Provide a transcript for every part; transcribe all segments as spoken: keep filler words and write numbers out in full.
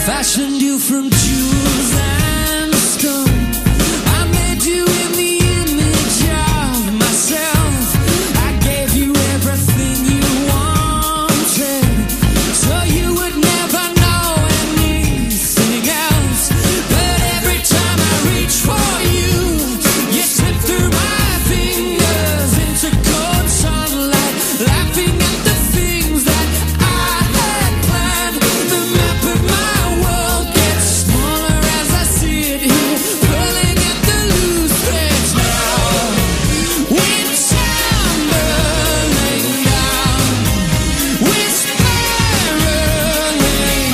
fashioned you from jewels and stone. I made you in the image of myself. I gave you everything you wanted, so you would never know anything else. But every time I reach for you, you slip through my fingers into cold sunlight, laughing at the things that I had planned. The map of my world gets smaller as I sit here, pulling at the loose threads now. We're tumbling down, we're spiraling,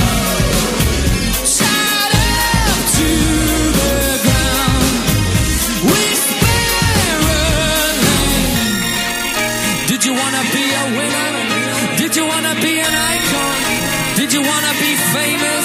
tied up to the ground. We're spiraling. Did you wanna be a winner? Did you wanna be an icon? Did you wanna be famous?